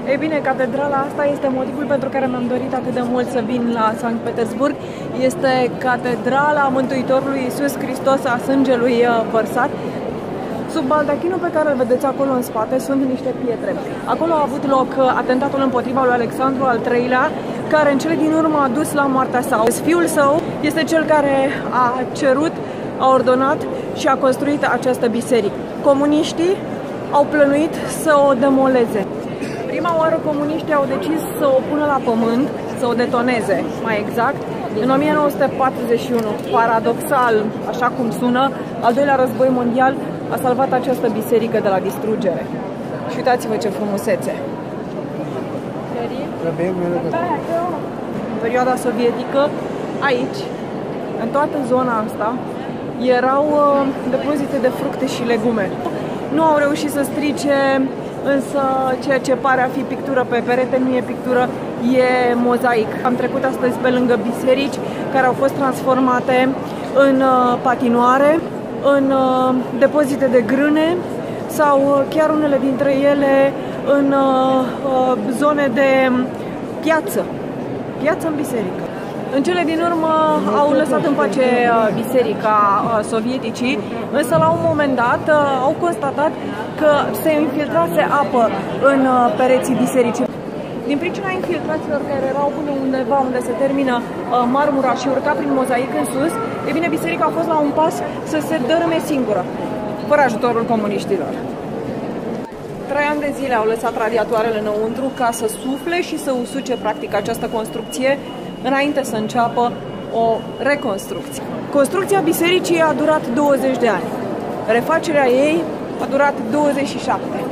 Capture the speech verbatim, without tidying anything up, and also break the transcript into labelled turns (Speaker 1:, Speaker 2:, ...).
Speaker 1: Ei bine, catedrala asta este motivul pentru care mi-am dorit atât de mult să vin la Sankt Petersburg. Este catedrala Mântuitorului Iisus Hristos, a sângelui vărsat. Sub baldachinul pe care îl vedeți acolo în spate sunt niște pietre. Acolo a avut loc atentatul împotriva lui Alexandru al treilea, care în cele din urmă a dus la moartea sa. Fiul său este cel care a cerut, a ordonat și a construit această biserică. Comuniștii au plănuit să o demoleze. Prima oară comuniștii au decis să o pună la pământ, să o detoneze, mai exact, în o mie nouă sute patruzeci și unu. Paradoxal, așa cum sună, al doilea război mondial a salvat această biserică de la distrugere. Și uitați-vă ce frumusețe! În perioada sovietică, aici, în toată zona asta, erau uh, depozite de fructe și legume. Nu au reușit să strice, însă ceea ce pare a fi pictură pe perete nu e pictură, e mozaic. Am trecut astăzi pe lângă biserici care au fost transformate în uh, patinoare, în uh, depozite de grâne sau uh, chiar unele dintre ele în uh, uh, zone de piață. Piață în biserică. În cele din urmă au lăsat în pace biserica sovieticii, însă la un moment dat au constatat că se infiltrase apă în pereții bisericii. Din pricina infiltrațiilor care erau până undeva unde se termină marmura și urca prin mozaic în sus, e bine, biserica a fost la un pas să se dărâme singură, fără ajutorul comuniștilor. Trei ani de zile au lăsat radiatoarele înăuntru ca să sufle și să usuce practic această construcție înainte să înceapă o reconstrucție. Construcția bisericii a durat douăzeci de ani. Refacerea ei a durat douăzeci și șapte.